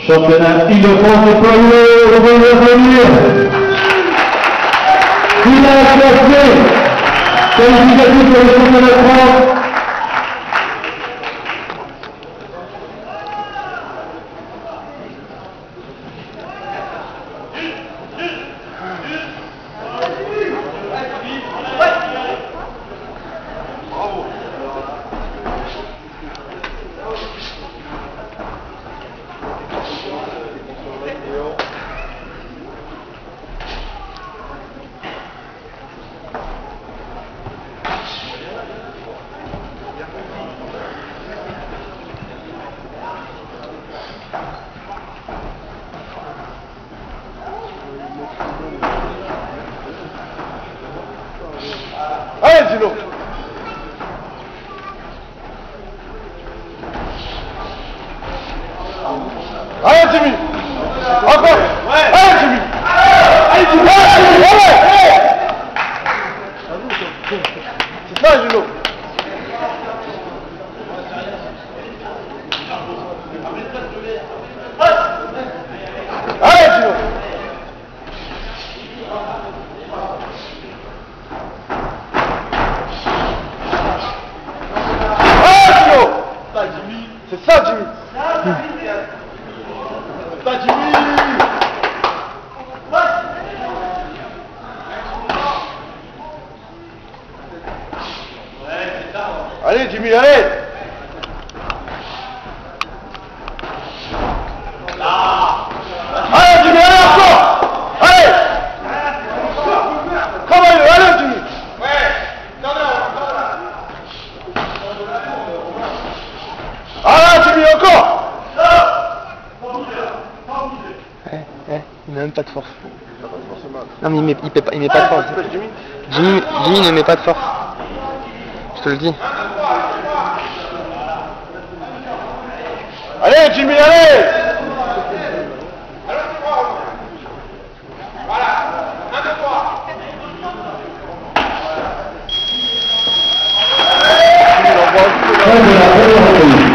Championnat Île-de-France déployé, revenir. Village classé, qualificatif pour le championnat de France. Allez, Gino. Allez, Jimmy. Encore. Allez, Jimmy. Allez, Jimmy. Allez. C'est ça, Gino. Allez, Gino. C'est ça, Jimmy. C'est ça, Jimmy. Allez, Jimmy, allez. Allez, Jimmy, allez encore. Allez. Allez, Jimmy. Allez, Jimmy, encore. Il n'a même pas de force. Non mais il met pas de force. Jimmy ne met pas de force. Je te le dis. Allez, Jimmy, allez. Fin de la première reprise.